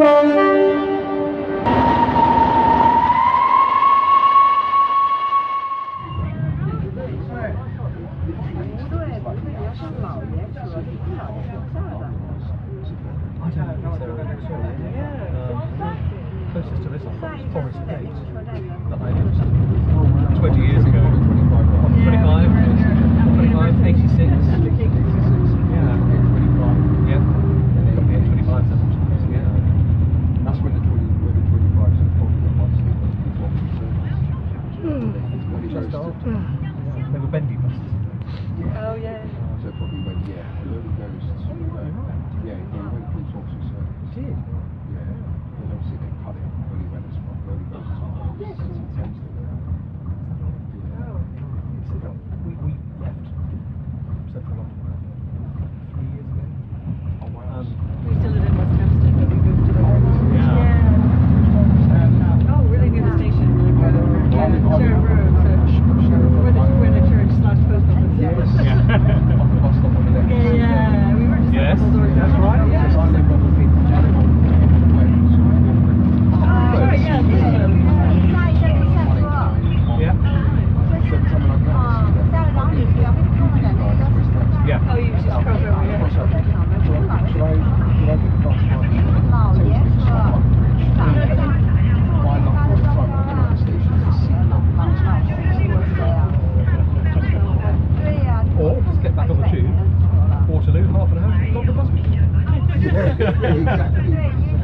Closest to this is Forest Gate that I used 20 years ago. 25, 86. Yeah. Yeah. Got me at 25 sometimes. Yeah. That's when the 25s are probably Just old. They were bendy buses. Oh yeah. So probably went, yeah, it only goes to, yeah, it went through sorts of circuits. Did? Yeah. And obviously they cut it, only went as far, only goes as far as City Thames. We left Central London 3 years ago. Oh wow. We still live in West Hampstead, but we moved to the Yeah. Oh, really near the station, like Sheriff Road, so where the church / post office is. Yeah. On the bus stop on the left. Yeah, we were just Yes, a couple doors that's down. right. Yeah, just a couple of streets down. Oh, right, yeah. Yeah. Yeah. Oh, you just cross over here. Should I get the bus one? Why not put the front of the station to see Or just get back on the tube, Waterloo, half an hour, got the bus. Yeah, exactly.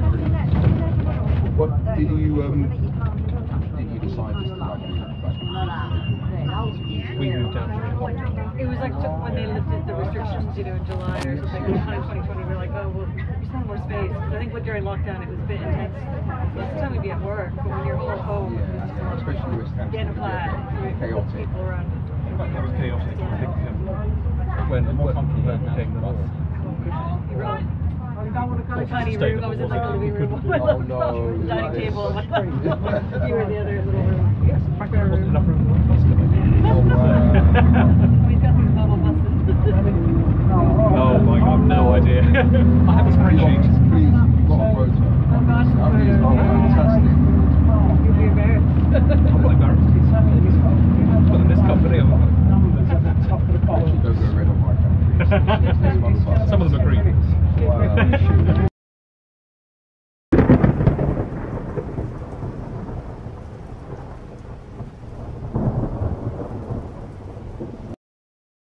What did you decide just to like move back? We moved down to It was like when they lifted the restrictions, you know, in July or something, in 2020, we were like, oh, well, we just want more space. Because I think during lockdown it was a bit intense. Most of the time we'd be at work, but when you're all at home, Yeah, especially West Hampstead. getting a flat, Chaotic. people around. it was chaotic. I think when came the bus. You were a tiny room, I was in like the living room, Oh no. dining table, you were in the other little room. Yes, frankly, there wasn't enough room for the bus to Oh wow. We've got these bubble buses. Oh my god, no idea. I have a spreadsheet. Please, got a photo. Oh gosh, I mean, it's fantastic. you'd be embarrassed. I'm not embarrassed. But in this company, I'm Actually, don't go red on my camera. Some of them are green. Wow.